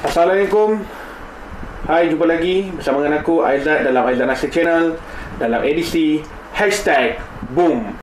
Assalamualaikum. Hai, jumpa lagi bersama dengan aku Aizat dalam Aizat Nasir Channel dalam edisi #Boom.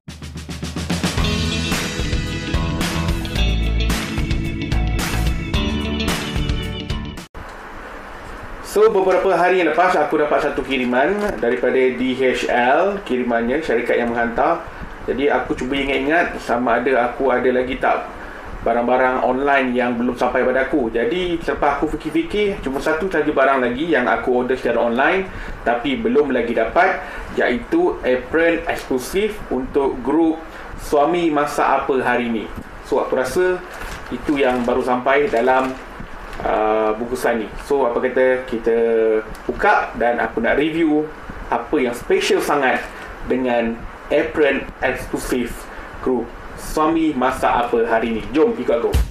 So, beberapa hari yang lepas aku dapat satu kiriman daripada DHL, kirimannya syarikat yang menghantar. Jadi aku cuba ingat-ingat sama ada aku ada lagi tak barang-barang online yang belum sampai pada aku. Jadi selepas aku fikir-fikir, cuma satu saja barang lagi yang aku order secara online tapi belum lagi dapat, iaitu apron eksklusif untuk grup Suami Masak Apa Hari Ini. So aku rasa itu yang baru sampai dalam bungkusan ni. So apa kata kita buka dan aku nak review apa yang special sangat dengan apron eksklusif grup Suami Masak Apa Hari Ini. Jom ikut aku.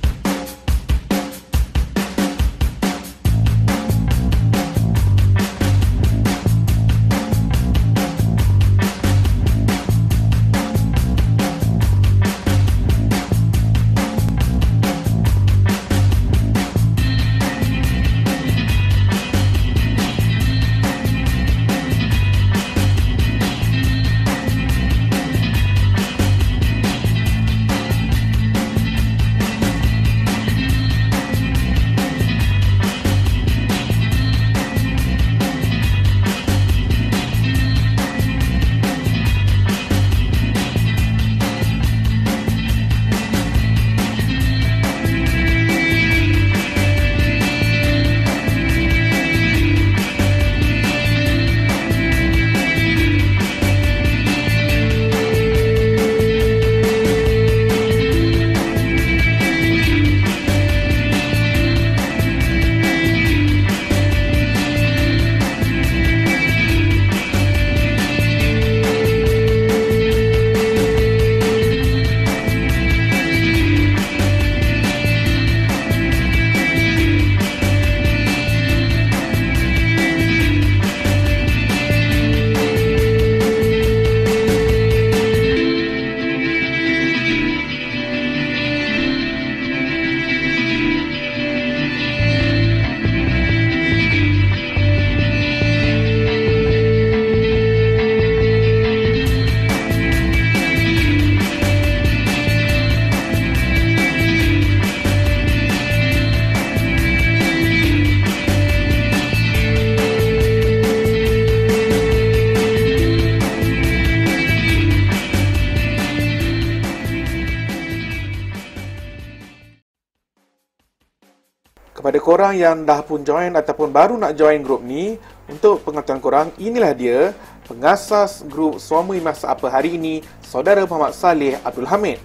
Kepada korang yang dah pun join ataupun baru nak join grup ni, untuk pengetahuan korang, inilah dia pengasas grup Suami Masak Apa Hari Ini, Saudara Muhammad Saleh Abdul Hamid.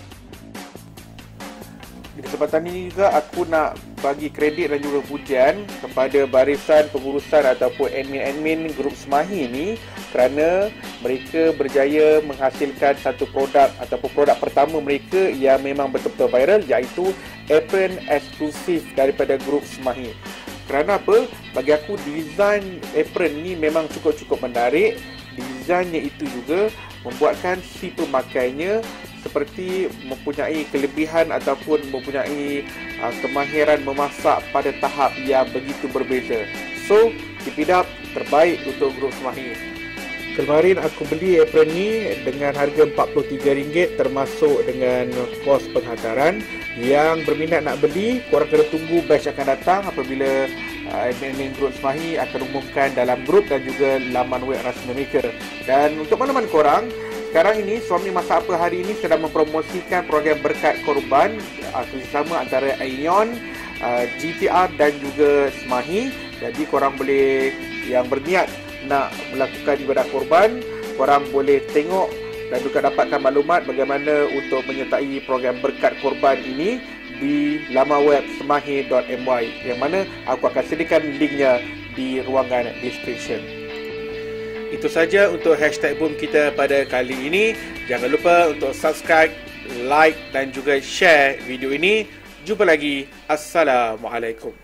Di kesempatan ini juga aku nak bagi kredit dan juga pujian kepada barisan pengurusan ataupun admin-admin grup Semahi ni, kerana mereka berjaya menghasilkan satu produk ataupun produk pertama mereka yang memang betul-betul viral, iaitu apron eksklusif daripada grup Semahi. Kerana apa? Bagi aku design apron ni memang cukup-cukup menarik. Desainnya itu juga membuatkan si pemakainya seperti mempunyai kelebihan ataupun mempunyai kemahiran memasak pada tahap yang begitu berbeza. So, keep it up, terbaik untuk grup Semahi. Kemarin aku beli apron ni dengan harga RM43 termasuk dengan kos penghantaran. Yang berminat nak beli, korang kena tunggu batch akan datang apabila admin grup Semahi akan umumkan dalam grup dan juga laman web rasmi mereka. Dan untuk mana-mana korang, sekarang ini Suami Masak Apa Hari Ini sedang mempromosikan program berkat korban kerjasama antara Aion, GTR dan juga Semahi. Jadi korang boleh, yang berniat nak melakukan ibadah korban, korang boleh tengok dan juga dapatkan maklumat bagaimana untuk menyertai program berkat korban ini di laman web semahi.my, yang mana aku akan sediakan linknya di ruangan description. Itu saja untuk #boom kita pada kali ini. Jangan lupa untuk subscribe, like dan juga share video ini. Jumpa lagi. Assalamualaikum.